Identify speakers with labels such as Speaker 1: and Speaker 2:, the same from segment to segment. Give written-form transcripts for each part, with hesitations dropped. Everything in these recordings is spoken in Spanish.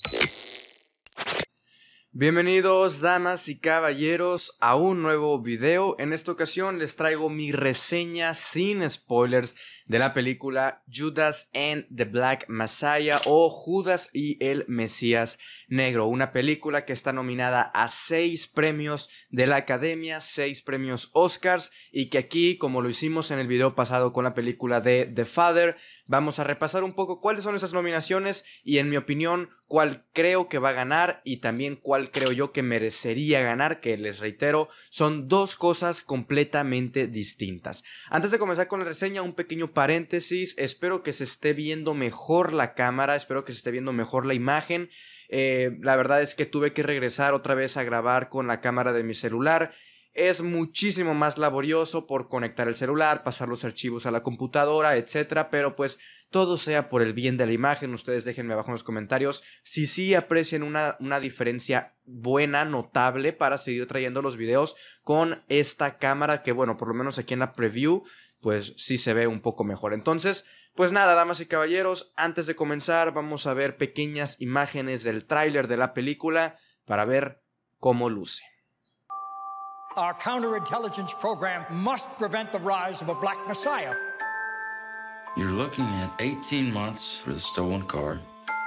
Speaker 1: Bienvenidos damas y caballeros a un nuevo video. En esta ocasión les traigo mi reseña sin spoilers de la película Judas and the Black Messiah o Judas y el Mesías Negro, una película que está nominada a 6 premios de la Academia, 6 premios Oscars, y que aquí, como lo hicimos en el video pasado con la película de The Father, vamos a repasar un poco cuáles son esas nominaciones y, en mi opinión, cuál creo que va a ganar y también cuál creo yo que merecería ganar, que les reitero, son dos cosas completamente distintas. Antes de comenzar con la reseña, un pequeño paréntesis. Espero que se esté viendo mejor la cámara, espero que se esté viendo mejor la imagen. La verdad es que tuve que regresar otra vez a grabar con la cámara de mi celular. Es muchísimo más laborioso por conectar el celular, pasar los archivos a la computadora, etcétera, pero pues todo sea por el bien de la imagen. Ustedes déjenme abajo en los comentarios si sí aprecian una diferencia buena, notable, para seguir trayendo los videos con esta cámara que, bueno, por lo menos aquí en la preview pues sí se ve un poco mejor. Entonces, pues nada, damas y caballeros, antes de comenzar vamos a ver pequeñas imágenes del tráiler de la película para ver cómo luce.
Speaker 2: Our counterintelligence program must prevent the rise of a black messiah.
Speaker 3: You're looking at 18 months for the stolen car,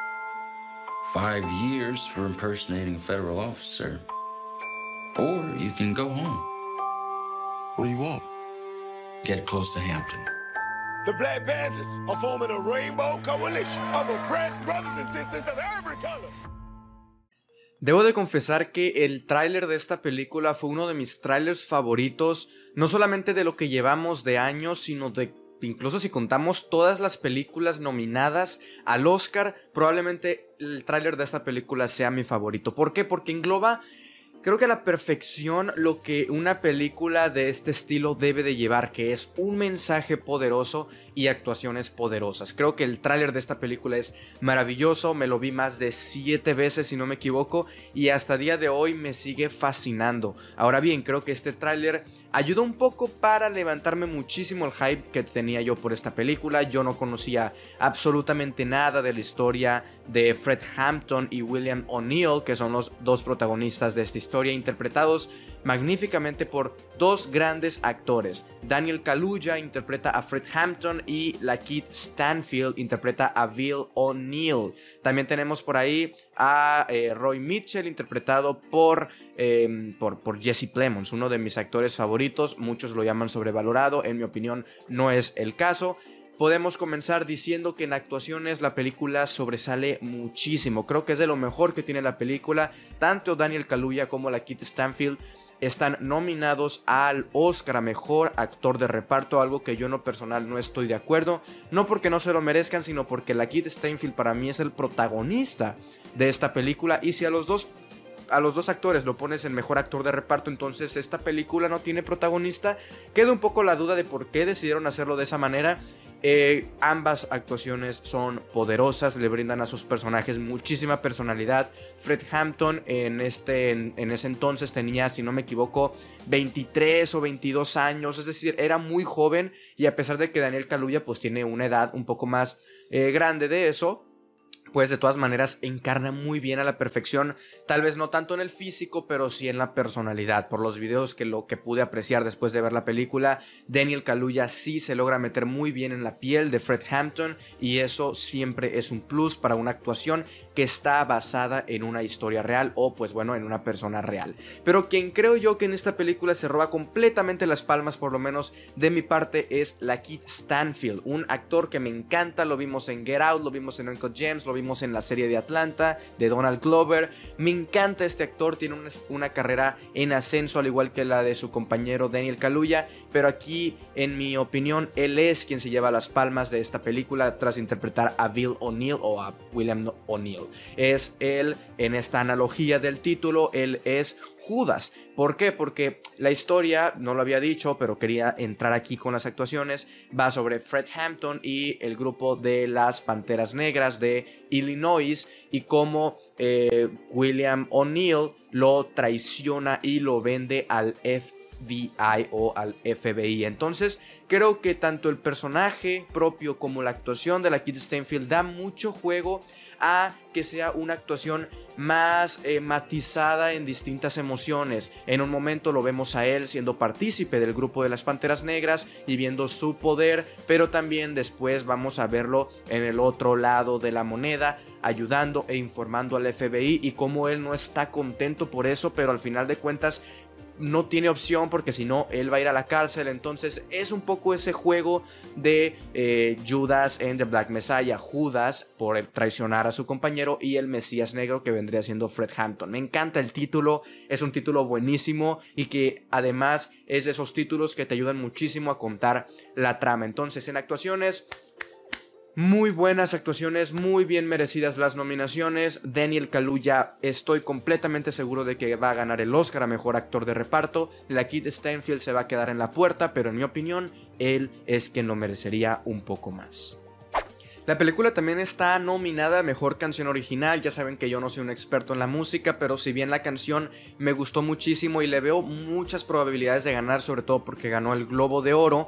Speaker 3: 5 years for impersonating a federal officer, or you can go home.
Speaker 4: What do you want?
Speaker 3: Get close to Hampton.
Speaker 4: The Black Panthers are forming a rainbow coalition of oppressed brothers and sisters of every color.
Speaker 1: Debo de confesar que el tráiler de esta película fue uno de mis tráilers favoritos, no solamente de lo que llevamos de años, sino de incluso si contamos todas las películas nominadas al Oscar, probablemente el tráiler de esta película sea mi favorito. ¿Por qué? Porque engloba, creo que a la perfección, lo que una película de este estilo debe de llevar, que es un mensaje poderoso y actuaciones poderosas. Creo que el tráiler de esta película es maravilloso, me lo vi más de 7 veces si no me equivoco y hasta día de hoy me sigue fascinando. Ahora bien, creo que este tráiler ayudó un poco para levantarme muchísimo el hype que tenía yo por esta película. Yo no conocía absolutamente nada de la historia de Fred Hampton y William O'Neill, que son los dos protagonistas de esta historia, interpretados magníficamente por dos grandes actores. Daniel Kaluuya interpreta a Fred Hampton y Lakeith Stanfield interpreta a Bill O'Neill. También tenemos por ahí a Roy Mitchell, interpretado por Jesse Plemons, uno de mis actores favoritos. Muchos lo llaman sobrevalorado, en mi opinión no es el caso. Podemos comenzar diciendo que en actuaciones la película sobresale muchísimo. Creo que es de lo mejor que tiene la película. Tanto Daniel Kaluuya como Lakeith Stanfield están nominados al Oscar a Mejor Actor de Reparto, algo que yo en lo personal no estoy de acuerdo. No porque no se lo merezcan, sino porque Lakeith Stanfield para mí es el protagonista de esta película. Y si a los dos actores lo pones en Mejor Actor de Reparto, entonces esta película no tiene protagonista. Queda un poco la duda de por qué decidieron hacerlo de esa manera. Ambas actuaciones son poderosas, le brindan a sus personajes muchísima personalidad. Fred Hampton en ese entonces tenía, si no me equivoco, 23 o 22 años, es decir, era muy joven, y a pesar de que Daniel Kaluuya pues tiene una edad un poco más grande de eso, pues de todas maneras encarna muy bien a la perfección, tal vez no tanto en el físico, pero sí en la personalidad. Por los videos que pude apreciar después de ver la película, Daniel Kaluuya sí se logra meter muy bien en la piel de Fred Hampton, y eso siempre es un plus para una actuación que está basada en una historia real o pues bueno, en una persona real. Pero quien creo yo que en esta película se roba completamente las palmas, por lo menos de mi parte, es Lakeith Stanfield, un actor que me encanta. Lo vimos en Get Out, lo vimos en Uncut Gems, lo vimos en la serie de Atlanta de Donald Glover. Me encanta este actor, tiene una carrera en ascenso al igual que la de su compañero Daniel Kaluuya, pero aquí en mi opinión él es quien se lleva las palmas de esta película tras interpretar a Bill O'Neill o a William O'Neill. Es él, en esta analogía del título, él es Judas. ¿Por qué? Porque la historia, no lo había dicho, pero quería entrar aquí con las actuaciones, va sobre Fred Hampton y el grupo de las Panteras Negras de Illinois y cómo William O'Neill lo traiciona y lo vende al FBI o al FBI. Entonces creo que tanto el personaje propio como la actuación de Lakeith Stanfield da mucho juego a que sea una actuación más matizada en distintas emociones. En un momento lo vemos a él siendo partícipe del grupo de las Panteras Negras y viendo su poder, pero también después vamos a verlo en el otro lado de la moneda, ayudando e informando al FBI, y cómo él no está contento por eso, pero al final de cuentas no tiene opción, porque si no él va a ir a la cárcel. Entonces es un poco ese juego de Judas en The Black Messiah, Judas por traicionar a su compañero y el Mesías Negro, que vendría siendo Fred Hampton. Me encanta el título, es un título buenísimo y que además es de esos títulos que te ayudan muchísimo a contar la trama. Entonces, en actuaciones, muy buenas actuaciones, muy bien merecidas las nominaciones. Daniel Kaluuya, estoy completamente seguro de que va a ganar el Oscar a Mejor Actor de Reparto. Lakeith Stanfield se va a quedar en la puerta, pero en mi opinión, él es quien lo merecería un poco más. La película también está nominada a Mejor Canción Original. Ya saben que yo no soy un experto en la música, pero si bien la canción me gustó muchísimo y le veo muchas probabilidades de ganar, sobre todo porque ganó el Globo de Oro,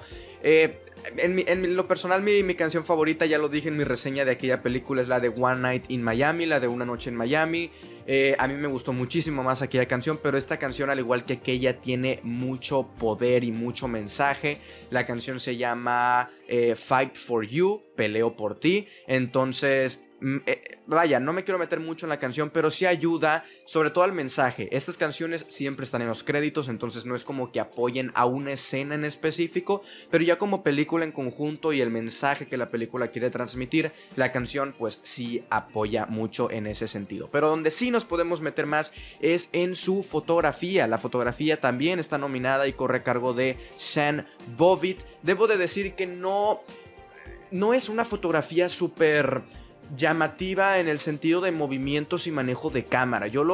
Speaker 1: en lo personal mi canción favorita, ya lo dije en mi reseña de aquella película, es la de One Night in Miami, la de Una Noche en Miami. A mí me gustó muchísimo más aquella canción, pero esta canción, al igual que aquella, tiene mucho poder y mucho mensaje. La canción se llama Fight for You, peleo por ti. Entonces, vaya, no me quiero meter mucho en la canción, pero sí ayuda sobre todo al mensaje. Estas canciones siempre están en los créditos, entonces no es como que apoyen a una escena en específico, pero ya como película en conjunto y el mensaje que la película quiere transmitir, la canción pues sí apoya mucho en ese sentido. Pero donde sí nos podemos meter más es en su fotografía. La fotografía también está nominada y corre a cargo de Sam Bovit. Debo de decir que no es una fotografía súper llamativa en el sentido de movimientos y manejo de cámara. Yo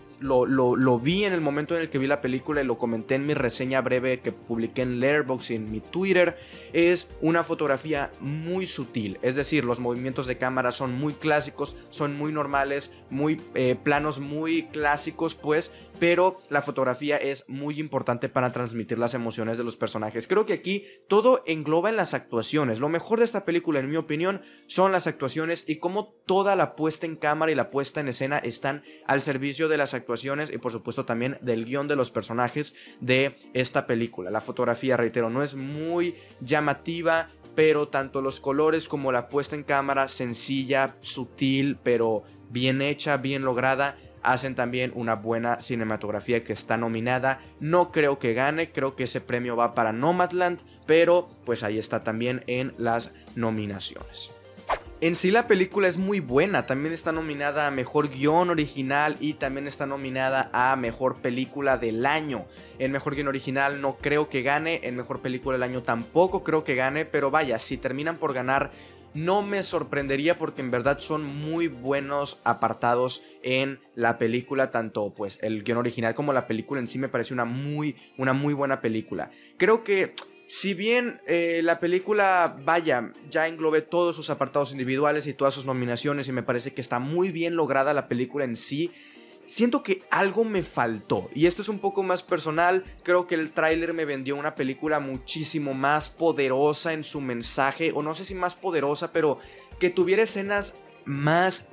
Speaker 1: lo vi en el momento en el que vi la película y lo comenté en mi reseña breve que publiqué en Letterboxd y en mi Twitter. Es una fotografía muy sutil, es decir, los movimientos de cámara son muy clásicos, son muy normales, muy planos muy clásicos pues, pero la fotografía es muy importante para transmitir las emociones de los personajes. Creo que aquí todo engloba en las actuaciones. Lo mejor de esta película, en mi opinión, son las actuaciones y cómo toda la puesta en cámara y la puesta en escena están al servicio de las actuaciones y por supuesto también del guión de los personajes de esta película. La fotografía, reitero, no es muy llamativa, pero tanto los colores como la puesta en cámara, sencilla, sutil, pero bien hecha, bien lograda, hacen también una buena cinematografía que está nominada. No creo que gane, creo que ese premio va para Nomadland, pero pues ahí está también en las nominaciones. En sí la película es muy buena, también está nominada a Mejor Guión Original y también está nominada a Mejor Película del Año. En Mejor Guión Original no creo que gane, en Mejor Película del Año tampoco creo que gane, pero vaya, si terminan por ganar no me sorprendería porque en verdad son muy buenos apartados en la película, tanto pues el guión original como la película en sí me parece una muy buena película. Creo que si bien la película, vaya, ya englobé todos sus apartados individuales y todas sus nominaciones y me parece que está muy bien lograda la película en sí, siento que algo me faltó, y esto es un poco más personal. Creo que el tráiler me vendió una película muchísimo más poderosa en su mensaje, o no sé si más poderosa, pero que tuviera escenas más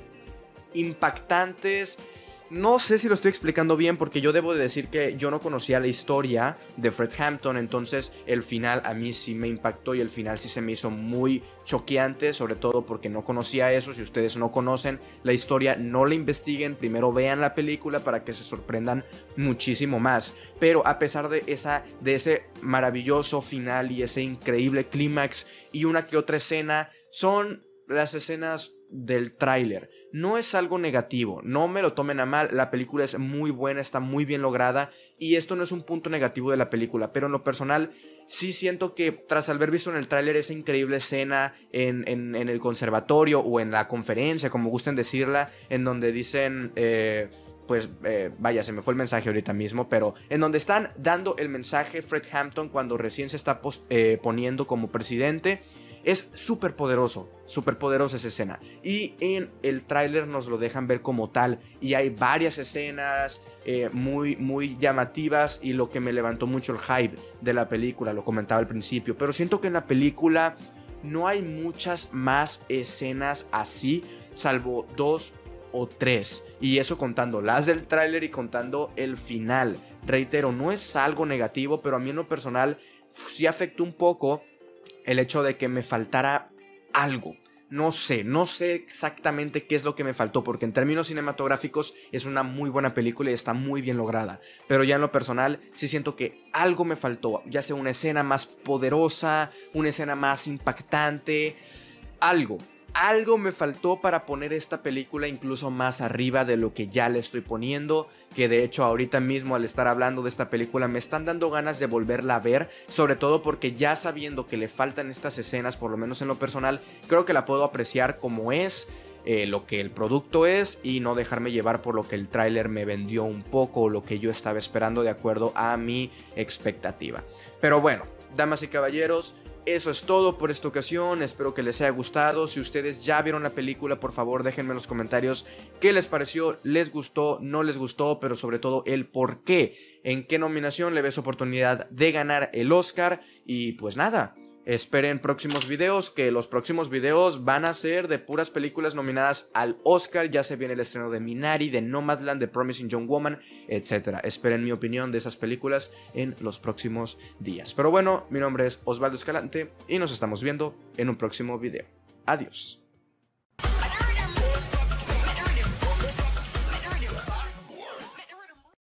Speaker 1: impactantes. No sé si lo estoy explicando bien, porque yo debo de decir que yo no conocía la historia de Fred Hampton, entonces el final a mí sí me impactó y el final sí se me hizo muy choqueante, sobre todo porque no conocía eso. Si ustedes no conocen la historia, no la investiguen, primero vean la película para que se sorprendan muchísimo más. Pero a pesar de ese maravilloso final y ese increíble clímax y una que otra escena, son las escenas del tráiler. No es algo negativo, no me lo tomen a mal, la película es muy buena, está muy bien lograda y esto no es un punto negativo de la película, pero en lo personal sí siento que tras haber visto en el tráiler esa increíble escena en el conservatorio o en la conferencia, como gusten decirla, en donde dicen... vaya, se me fue el mensaje ahorita mismo, pero en donde están dando el mensaje Fred Hampton cuando recién se está poniendo como presidente. Es súper poderosa esa escena. Y en el tráiler nos lo dejan ver como tal. Y hay varias escenas muy llamativas. Y lo que me levantó mucho el hype de la película, lo comentaba al principio. Pero siento que en la película... no hay muchas más escenas así, salvo 2 o 3 escenas, o 3. Y eso contando las del tráiler y contando el final. Reitero, no es algo negativo, pero a mí en lo personal sí afectó un poco el hecho de que me faltara algo. No sé exactamente qué es lo que me faltó, porque en términos cinematográficos es una muy buena película y está muy bien lograda. Pero ya en lo personal sí siento que algo me faltó, ya sea una escena más poderosa, una escena más impactante, algo me faltó para poner esta película incluso más arriba de lo que ya le estoy poniendo, que de hecho ahorita mismo al estar hablando de esta película me están dando ganas de volverla a ver, sobre todo porque ya sabiendo que le faltan estas escenas, por lo menos en lo personal, creo que la puedo apreciar como es, lo que el producto es, y no dejarme llevar por lo que el tráiler me vendió un poco, o lo que yo estaba esperando de acuerdo a mi expectativa. Pero bueno, damas y caballeros, eso es todo por esta ocasión, espero que les haya gustado. Si ustedes ya vieron la película, por favor déjenme en los comentarios qué les pareció, les gustó, no les gustó, pero sobre todo el por qué, en qué nominación le ves oportunidad de ganar el Oscar. Y pues nada, esperen próximos videos, que los próximos videos van a ser de puras películas nominadas al Oscar. Ya se viene el estreno de Minari, de Nomadland, de Promising Young Woman, etc. Esperen mi opinión de esas películas en los próximos días. Pero bueno, mi nombre es Osvaldo Escalante y nos estamos viendo en un próximo video. Adiós.